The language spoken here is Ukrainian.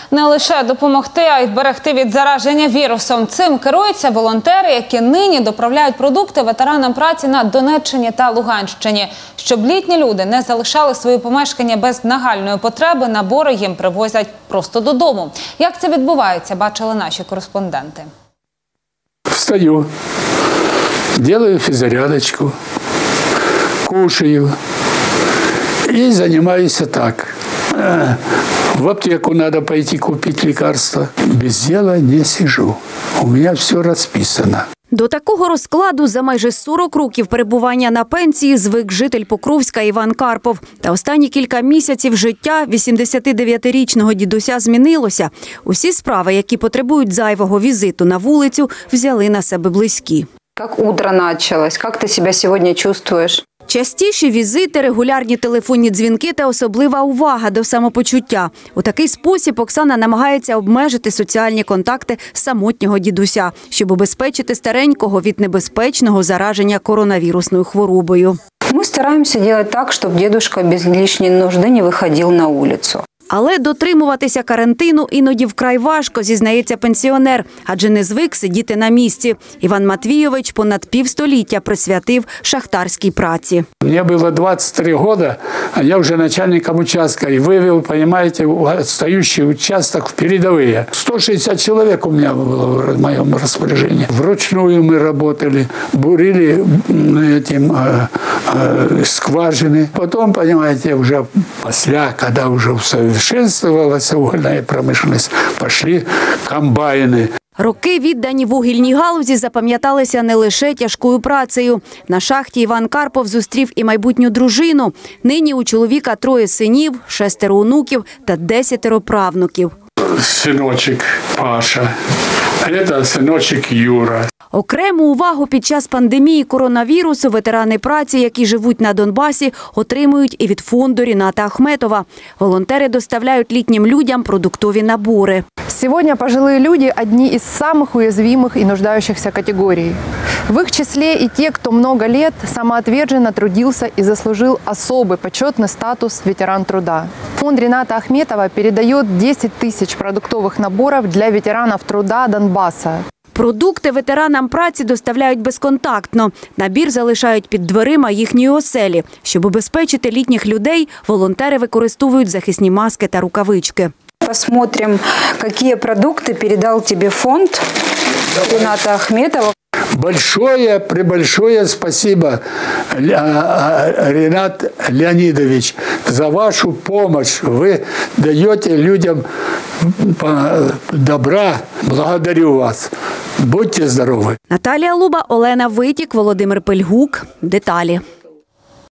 Не лише допомогти, а й вберегти від зараження вірусом. Цим керуються волонтери, які нині доправляють продукти ветеранам праці на Донеччині та Луганщині. Щоб літні люди не залишали свої помешкання без нагальної потреби, набори їм привозять просто додому. Як це відбувається, бачили наші кореспонденти. Встаю, делаю физзарядочку, кушаю и занимаюсь так. В аптеку надо пойти купить лекарства. Без дела не сижу. У меня все расписано. До такого розкладу за майже 40 років перебування на пенсії звик житель Покровська Іван Карпов. Та останні кілька місяців життя 89-річного дідуся змінилося. Усі справи, які потребують зайвого візиту на вулицю, взяли на себе близькі. Як утро почалось? Як ти себе сьогодні почуваєш? Частіші візити, регулярні телефонні дзвінки та особлива увага до самопочуття. У такий спосіб Оксана намагається обмежити соціальні контакти самотнього дідуся, щоб убезпечити старенького від небезпечного зараження коронавірусною хворобою. Ми стараємося робити так, щоб дідусь без лишньої нужди не виходив на вулицю. Але дотримуватися карантину іноді вкрай важко, зізнається пенсіонер, адже не звик сидіти на місці. Іван Матвійович понад півстоліття присвятив шахтарській праці. Мне было 23 года, а я уже начальником участка и вывел, понимаете, отстающий участок в передовые. 160 человек у меня было в моем распоряжении. Вручную мы работали, бурили скважины. Потом, понимаете, уже после, когда уже усовершенствовалась угольная промышленность, пошли комбайны. Роки, віддані вугільній галузі, запам'яталися не лише тяжкою працею. На шахті Іван Карпов зустрів і майбутню дружину. Нині у чоловіка 3 синів, 6 онуків та 10 правнуків. Синочек Паша, це синочек Юра. Окрему увагу під час пандемії коронавірусу ветерани праці, які живуть на Донбасі, отримують і від фонду Ріната Ахметова. Волонтери доставляють літнім людям продуктові набори. Сегодня пожилые люди – одни из самых уязвимых и нуждающихся категорий. В их числе и те, кто много лет самоотверженно трудился и заслужил особый почетный статус ветеран труда. Фонд Рината Ахметова передает 10 тысяч продуктовых наборов для ветеранов труда Донбасса. Продукти ветеранам праці доставляють безконтактно. Набір залишають під дверима їхньої оселі. Щоб убезпечити літніх людей, волонтери використовують захисні маски та рукавички. Посмотрим, какие продукты передал тебе фонд Рината Ахметова. Большое спасибо, Ринат Леонидович, за вашу помощь. Вы даете людям добра. Благодарю вас. Будьте здоровы. Наталія Луба, Олена Витік, Володимир Пельгук. Деталі.